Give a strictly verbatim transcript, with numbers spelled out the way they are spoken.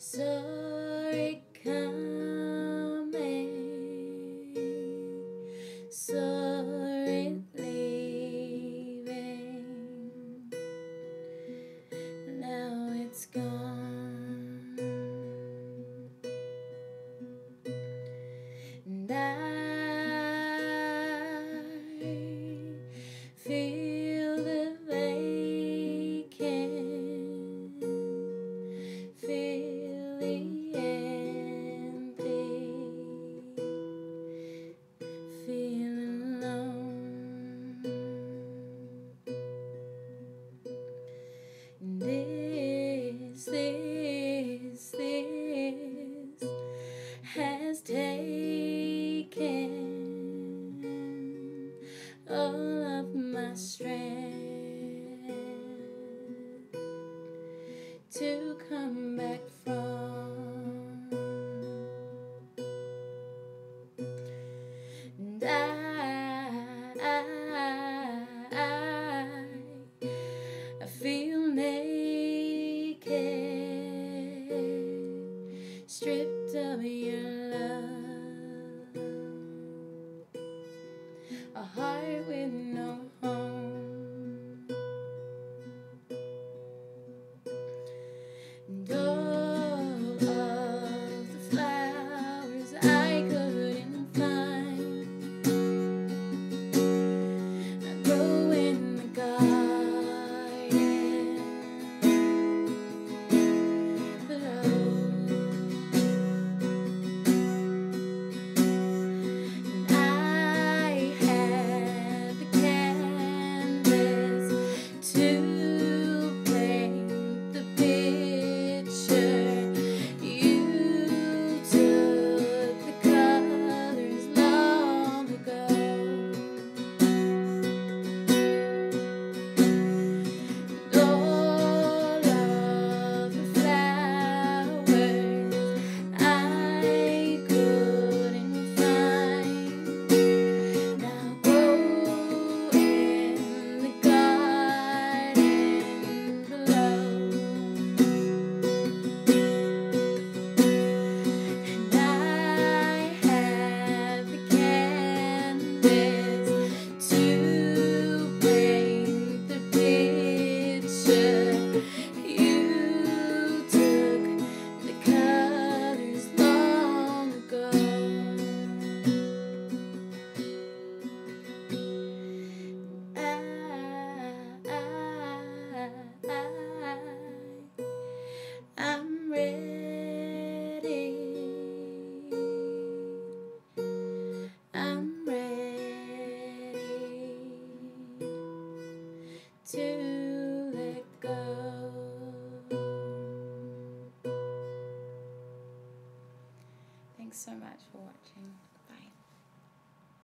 Saw it coming, saw it leaving, now it's gone, and I feel the vacant, feel the empty, feeling alone. And this, this, this has taken all of my strength to come back from. And I, I, I feel naked, stripped